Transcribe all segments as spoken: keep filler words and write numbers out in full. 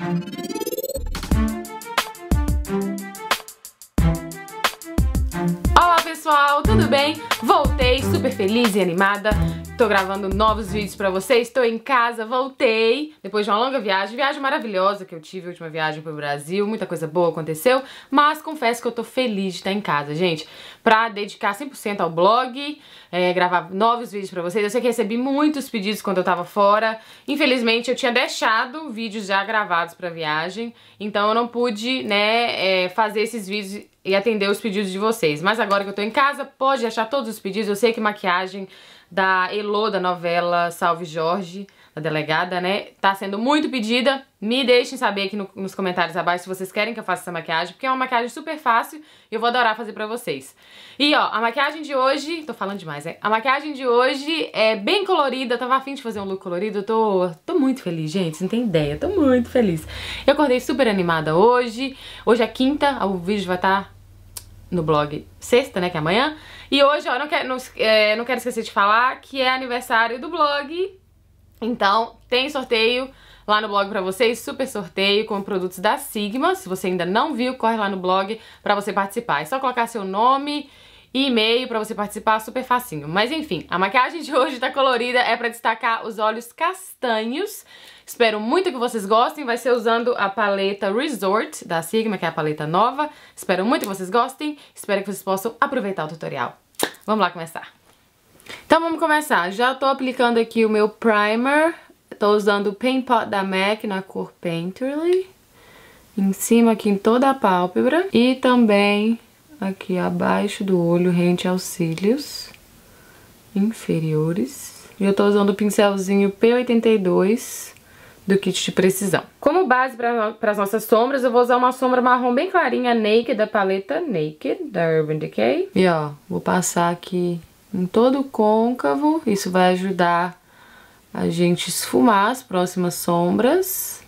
Olá pessoal, tudo bem? Voltei super feliz e animada. Tô gravando novos vídeos pra vocês, tô em casa, voltei depois de uma longa viagem, viagem maravilhosa que eu tive, a última viagem pro Brasil, muita coisa boa aconteceu, mas confesso que eu tô feliz de estar em casa, gente, pra dedicar cem por cento ao blog, é, gravar novos vídeos pra vocês. Eu sei que recebi muitos pedidos quando eu tava fora, infelizmente eu tinha deixado vídeos já gravados pra viagem, então eu não pude, né, é, fazer esses vídeos e atender os pedidos de vocês, mas agora que eu tô em casa, pode achar todos os pedidos. Eu sei que maquiagem da Elo, da novela Salve Jorge, da delegada, né, tá sendo muito pedida. Me deixem saber aqui no, nos comentários abaixo se vocês querem que eu faça essa maquiagem, porque é uma maquiagem super fácil e eu vou adorar fazer pra vocês. E ó, a maquiagem de hoje, tô falando demais, né? A maquiagem de hoje é bem colorida, eu tava afim de fazer um look colorido, eu tô, tô muito feliz, gente, você não tem ideia, tô muito feliz. Eu acordei super animada hoje, hoje é quinta, o vídeo vai estar no blog sexta, né, que é amanhã. E hoje, ó, não quero, não, é, não quero esquecer de falar que é aniversário do blog. Então, tem sorteio lá no blog pra vocês, super sorteio com produtos da Sigma. Se você ainda não viu, corre lá no blog pra você participar. É só colocar seu nome e e-mail pra você participar, super facinho. Mas enfim, a maquiagem de hoje tá colorida, é pra destacar os olhos castanhos. Espero muito que vocês gostem, vai ser usando a paleta Resort da Sigma, que é a paleta nova. Espero muito que vocês gostem, espero que vocês possam aproveitar o tutorial. Vamos lá começar. Então vamos começar, já tô aplicando aqui o meu primer, tô usando o Paint Pot da MAC na cor Painterly, em cima aqui em toda a pálpebra e também aqui abaixo do olho, rente aos cílios inferiores. E eu tô usando o pincelzinho P oitenta e dois do kit de precisão. Como base para as nossas sombras, eu vou usar uma sombra marrom bem clarinha, Naked, da paleta Naked, da Urban Decay. E ó, vou passar aqui em todo o côncavo, isso vai ajudar a gente esfumar as próximas sombras.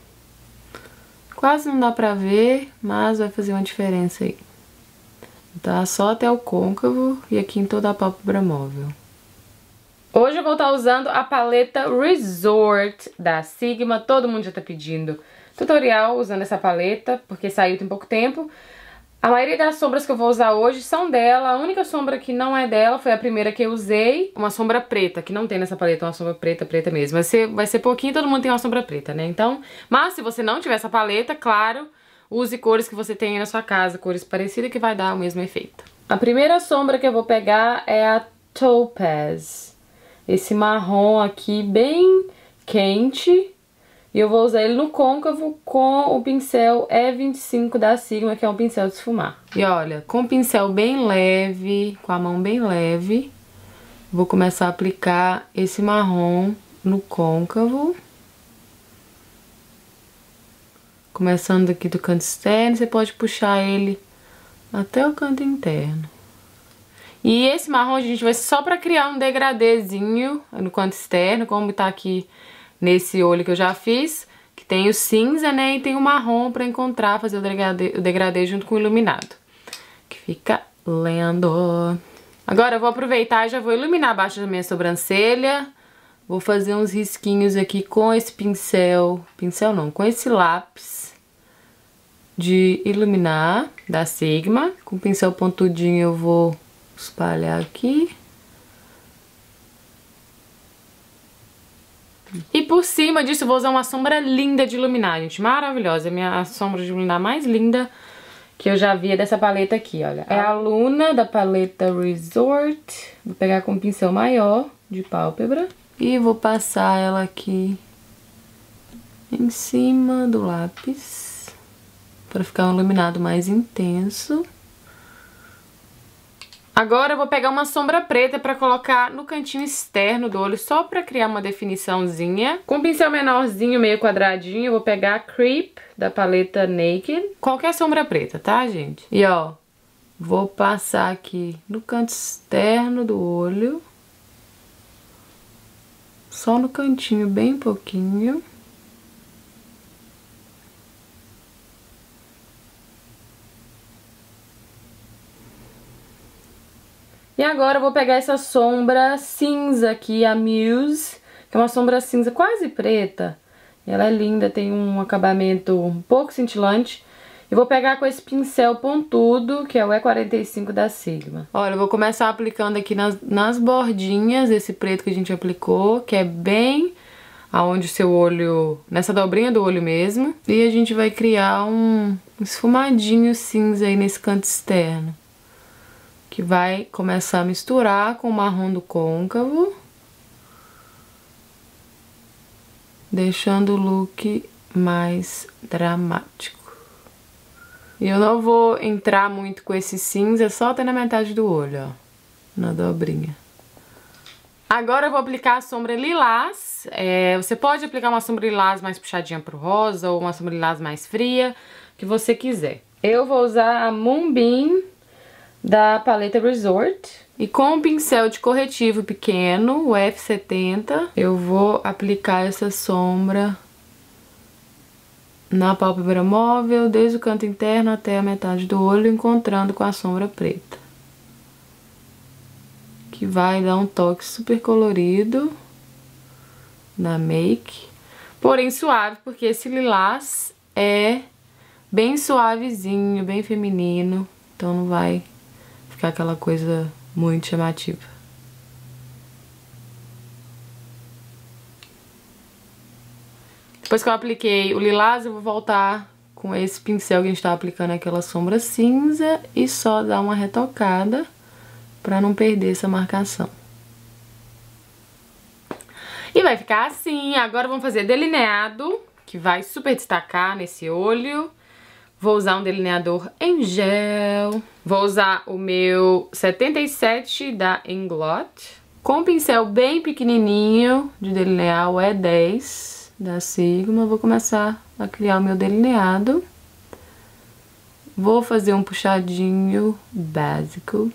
Quase não dá pra ver, mas vai fazer uma diferença aí. Tá só até o côncavo e aqui em toda a pálpebra móvel. Hoje eu vou estar usando a paleta Resort da Sigma. Todo mundo já tá pedindo tutorial usando essa paleta, porque saiu tem pouco tempo. A maioria das sombras que eu vou usar hoje são dela. A única sombra que não é dela foi a primeira que eu usei. Uma sombra preta, que não tem nessa paleta, uma sombra preta, preta mesmo. Vai ser, vai ser pouquinho, todo mundo tem uma sombra preta, né? Então, mas se você não tiver essa paleta, claro, use cores que você tem aí na sua casa, cores parecidas que vai dar o mesmo efeito. A primeira sombra que eu vou pegar é a Topaz. Esse marrom aqui bem quente. E eu vou usar ele no côncavo com o pincel E vinte e cinco da Sigma, que é um pincel de esfumar. E olha, com o pincel bem leve, com a mão bem leve, vou começar a aplicar esse marrom no côncavo. Começando aqui do canto externo, você pode puxar ele até o canto interno. E esse marrom, gente, vai ser só pra criar um degradêzinho no canto externo, como tá aqui nesse olho que eu já fiz, que tem o cinza, né, e tem o marrom pra encontrar, fazer o degradê, o degradê junto com o iluminado, que fica lindo. Agora eu vou aproveitar e já vou iluminar abaixo da minha sobrancelha. Vou fazer uns risquinhos aqui com esse pincel, pincel não, com esse lápis de iluminar da Sigma. Com o pincel pontudinho eu vou espalhar aqui. E por cima disso eu vou usar uma sombra linda de iluminar, gente, maravilhosa. É a minha sombra de iluminar mais linda que eu já vi é dessa paleta aqui, olha. É a Luna da paleta Resort. Vou pegar com um pincel maior de pálpebra e vou passar ela aqui em cima do lápis para ficar um iluminado mais intenso. Agora eu vou pegar uma sombra preta pra colocar no cantinho externo do olho, só pra criar uma definiçãozinha. Com um pincel menorzinho, meio quadradinho, eu vou pegar a Creep, da paleta Naked. Qualquer sombra preta, tá, gente? E ó, vou passar aqui no canto externo do olho. Só no cantinho, bem pouquinho. E agora eu vou pegar essa sombra cinza aqui, a Muse, que é uma sombra cinza quase preta, Ela é linda, tem um acabamento um pouco cintilante. Eu vou pegar com esse pincel pontudo, que é o E quarenta e cinco da Sigma. Olha, eu vou começar aplicando aqui nas, nas bordinhas esse preto que a gente aplicou, que é bem aonde o seu olho, nessa dobrinha do olho mesmo. E a gente vai criar um esfumadinho cinza aí nesse canto externo, que vai começar a misturar com o marrom do côncavo, deixando o look mais dramático. E eu não vou entrar muito com esse cinza, só até na metade do olho, ó, na dobrinha. Agora eu vou aplicar a sombra lilás. É, você pode aplicar uma sombra lilás mais puxadinha pro rosa ou uma sombra lilás mais fria, que você quiser. Eu vou usar a Moonbeam da paleta Resort. E com um pincel de corretivo pequeno, o F setenta, eu vou aplicar essa sombra na pálpebra móvel, desde o canto interno até a metade do olho, encontrando com a sombra preta, que vai dar um toque super colorido na make, porém suave, porque esse lilás é bem suavezinho, bem feminino, então não vai ficar aquela coisa muito chamativa. Depois que eu apliquei o lilás, eu vou voltar com esse pincel que a gente tá aplicando aquela sombra cinza e só dar uma retocada pra não perder essa marcação. E vai ficar assim. Agora vamos fazer delineado, que vai super destacar nesse olho. Vou usar um delineador em gel. Vou usar o meu setenta e sete da Inglot. Com um pincel bem pequenininho de delinear, o E dez da Sigma. Vou começar a criar o meu delineado. Vou fazer um puxadinho básico.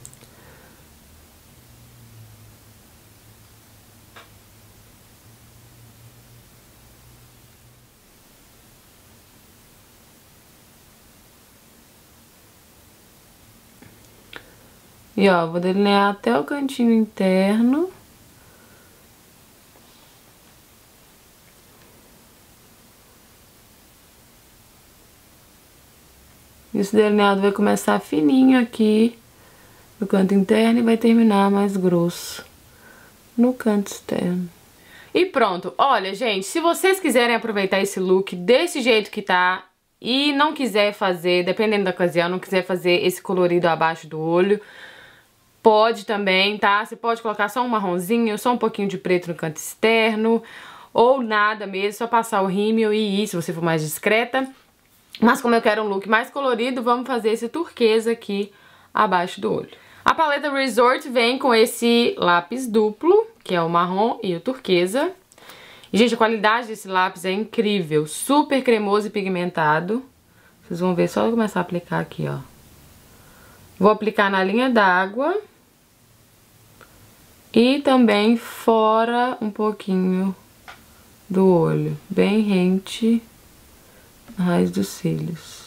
E ó, vou delinear até o cantinho interno. Esse delineado vai começar fininho aqui no canto interno e vai terminar mais grosso no canto externo. E pronto. Olha, gente, se vocês quiserem aproveitar esse look desse jeito que tá e não quiser fazer, dependendo da ocasião, não quiser fazer esse colorido abaixo do olho, pode também, tá? Você pode colocar só um marronzinho, só um pouquinho de preto no canto externo, ou nada mesmo, só passar o rímel e ir, se você for mais discreta. Mas como eu quero um look mais colorido, vamos fazer esse turquesa aqui abaixo do olho. A paleta Resort vem com esse lápis duplo, que é o marrom e o turquesa. E, gente, a qualidade desse lápis é incrível, super cremoso e pigmentado. Vocês vão ver só eu começar a aplicar aqui, ó. Vou aplicar na linha d'água e também fora um pouquinho do olho, bem rente na raiz dos cílios.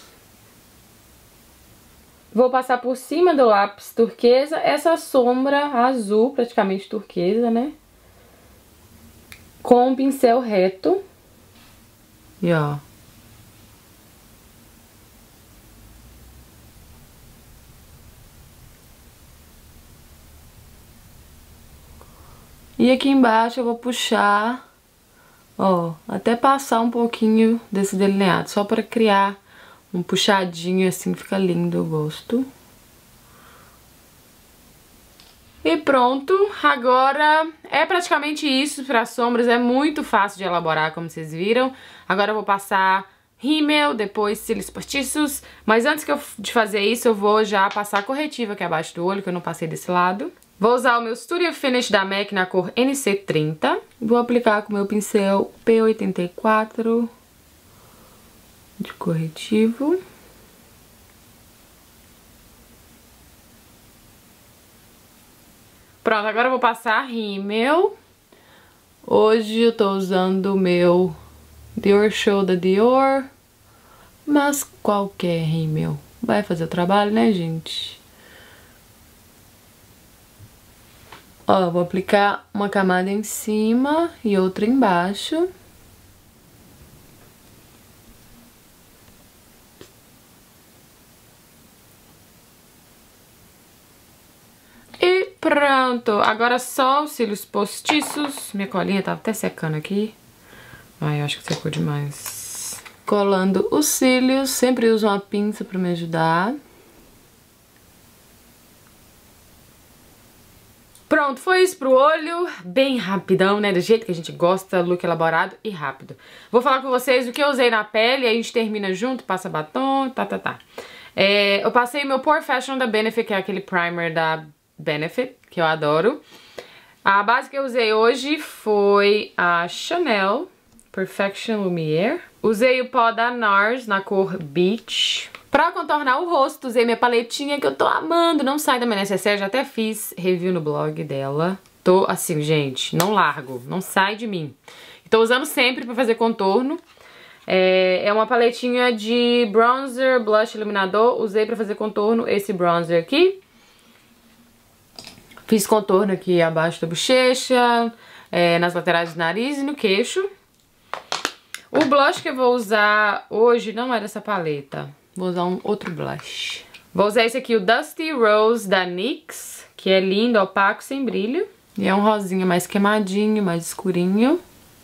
Vou passar por cima do lápis turquesa essa sombra azul, praticamente turquesa, né? Com um pincel reto. E ó. E aqui embaixo eu vou puxar, ó, até passar um pouquinho desse delineado, só para criar um puxadinho assim, fica lindo, eu gosto. E pronto, agora é praticamente isso para as sombras, é muito fácil de elaborar, como vocês viram. Agora eu vou passar rímel, depois cílios postiços, mas antes que eu, de fazer isso eu vou já passar corretivo aqui abaixo do olho, que eu não passei desse lado. Vou usar o meu Studio Finish da MAC na cor N C trinta. Vou aplicar com o meu pincel P oitenta e quatro de corretivo. Pronto, agora eu vou passar rímel. Hoje eu tô usando o meu Dior Show da Dior, mas qualquer rímel vai fazer o trabalho, né, gente? Ó, vou aplicar uma camada em cima e outra embaixo. Pronto, agora só os cílios postiços. Minha colinha tá até secando aqui. Ai, eu acho que secou demais. Colando os cílios, sempre uso uma pinça pra me ajudar. Pronto, foi isso pro olho, bem rapidão, né, do jeito que a gente gosta, look elaborado e rápido. Vou falar com vocês o que eu usei na pele, aí a gente termina junto, passa batom, tá, tá, tá. É, eu passei meu Pore Fashion da Benefit, que é aquele primer da Benefit, que eu adoro. A base que eu usei hoje foi a Chanel Perfection Lumiere. Usei o pó da NARS na cor Beach. Pra contornar o rosto, usei minha paletinha que eu tô amando, não sai da minha necessaire, já até fiz review no blog dela. Tô assim, gente, não largo, não sai de mim. Tô usando sempre pra fazer contorno. É, é uma paletinha de bronzer, blush, iluminador. Usei pra fazer contorno esse bronzer aqui. Fiz contorno aqui abaixo da bochecha, é, nas laterais do nariz e no queixo. O blush que eu vou usar hoje não é dessa paleta. Vou usar um outro blush. Vou usar esse aqui, o Dusty Rose da NYX, que é lindo, opaco, sem brilho. E é um rosinha mais queimadinho, mais escurinho.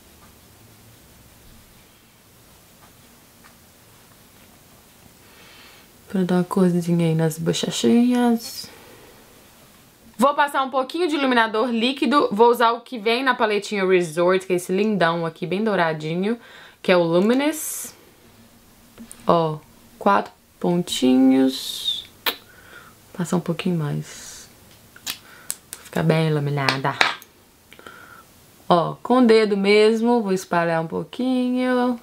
Pra dar uma corzinha aí nas bochechinhas. Vou passar um pouquinho de iluminador líquido. Vou usar o que vem na paletinha Resort, que é esse lindão aqui, bem douradinho, que é o Luminous. Ó, quatro pontinhos. Passar um pouquinho mais. Fica bem iluminada. Ó, com o dedo mesmo, vou espalhar um pouquinho.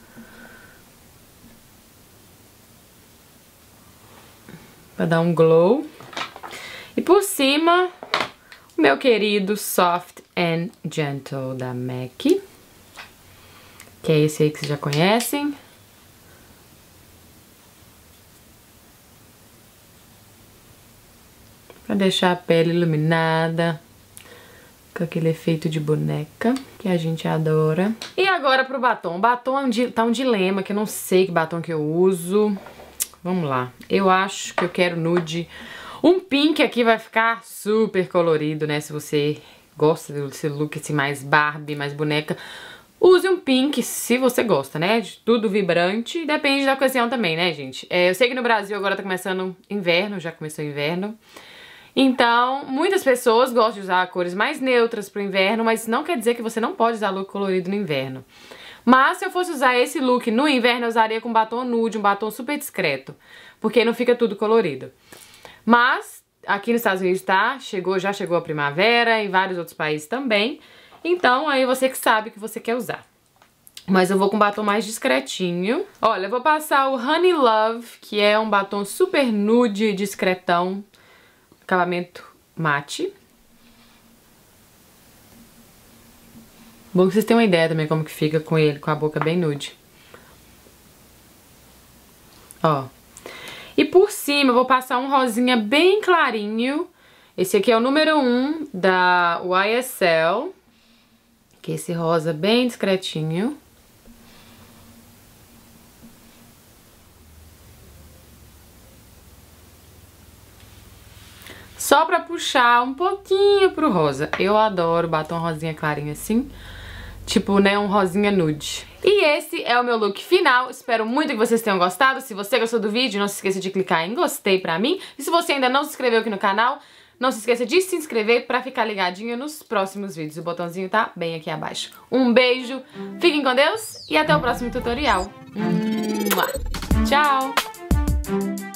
Pra dar um glow. E por cima, o meu querido Soft and Gentle da MAC. Que é esse aí que vocês já conhecem. Pra deixar a pele iluminada. Com aquele efeito de boneca, que a gente adora. E agora pro batom. O batom é um, tá um dilema, que eu não sei que batom que eu uso. Vamos lá. Eu acho que eu quero nude. Um pink aqui vai ficar super colorido, né? Se você gosta desse look assim, mais Barbie, mais boneca, use um pink se você gosta, né? De tudo vibrante. Depende da ocasião também, né, gente? É, eu sei que no Brasil agora tá começando inverno, já começou inverno. Então, muitas pessoas gostam de usar cores mais neutras pro inverno, mas não quer dizer que você não pode usar look colorido no inverno. Mas se eu fosse usar esse look no inverno, eu usaria com batom nude, um batom super discreto, porque não fica tudo colorido. Mas aqui nos Estados Unidos tá, chegou, já chegou a primavera, em vários outros países também. Então aí você que sabe o que você quer usar. Mas eu vou com um batom mais discretinho. Olha, eu vou passar o Honey Love, que é um batom super nude, discretão, acabamento mate. Bom que vocês tenham uma ideia também como que fica com ele, com a boca bem nude. Ó. E por cima eu vou passar um rosinha bem clarinho. Esse aqui é o número um da Y S L. Que é esse rosa bem discretinho. Só pra puxar um pouquinho pro rosa. Eu adoro batom rosinha clarinho assim. Tipo, né, um rosinha nude. E esse é o meu look final. Espero muito que vocês tenham gostado. Se você gostou do vídeo, não se esqueça de clicar em gostei pra mim. E se você ainda não se inscreveu aqui no canal, não se esqueça de se inscrever pra ficar ligadinho nos próximos vídeos. O botãozinho tá bem aqui abaixo. Um beijo, fiquem com Deus e até o próximo tutorial. Tchau!